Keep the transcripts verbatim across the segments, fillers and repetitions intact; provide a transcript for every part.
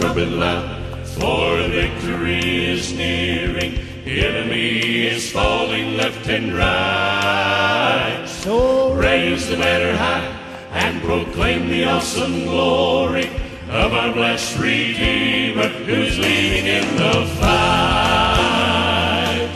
trumpet loud, for victory is nearing. The enemy is falling left and right. So raise the banner high and proclaim the awesome glory of our blessed Redeemer, who's leading in the fight.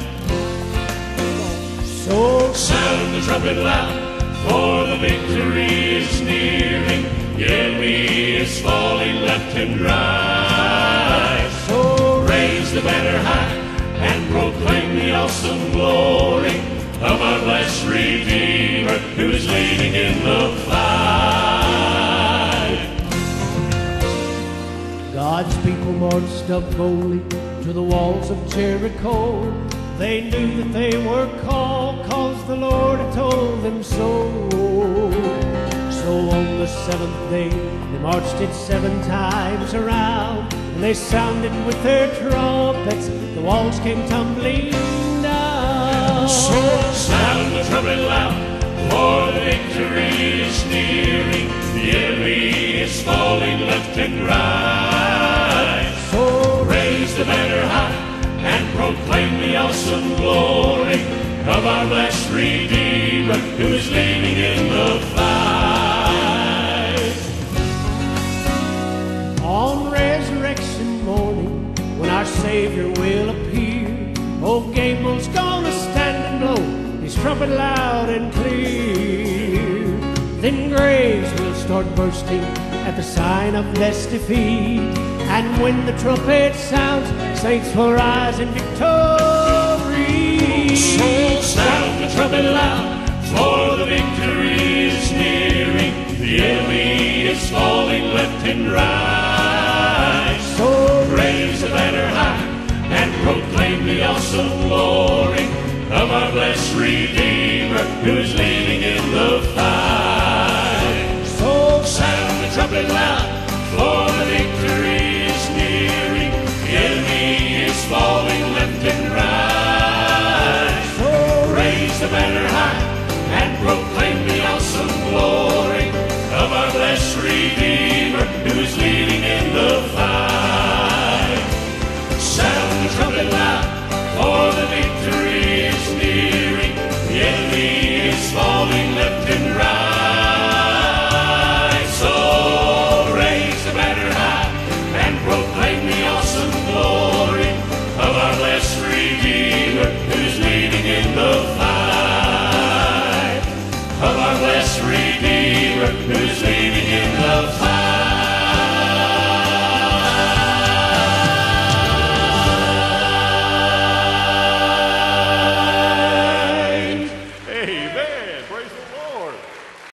So sound the trumpet loud, for the victory is nearing. The enemy is falling left and right. So raise the banner high and proclaim the awesome glory of our blessed Redeemer, who's leading in the fight. God's people marched up boldly to the walls of Jericho. They knew that they were called, cause the Lord had told them so. So on the seventh day, they marched it seven times around, and they sounded with their trumpets, the walls came tumbling down. So sound the trumpet loud, for the victory is nearing. The enemy is falling left and right. So raise the banner high and proclaim the awesome glory of our blessed Redeemer, who's leading in the fight. on resurrection morning, when our Savior will appear, old Gable's gonna stand and blow his trumpet loud and clear. Then graves will start bursting at the sign of less defeat, and when the trumpet sounds, saints will rise in victory. So sound the trumpet loud, for the victory is nearing. The enemy is falling left and right. So raise the banner high and proclaim the awesome glory of our blessed Redeemer, who's leading in the fight. So Sound the trumpet loud, for the victory is nearing. The enemy is falling left and right. So Raise the banner high and proclaim the awesome glory of our blessed Redeemer, who's leading in the fight. Sound the trumpet loud, for the victory is nearing. The enemy is falling left and right. So raise the banner high and proclaim the awesome glory of our blessed Redeemer, who's leading in the fight. Of our blessed Redeemer, who's leading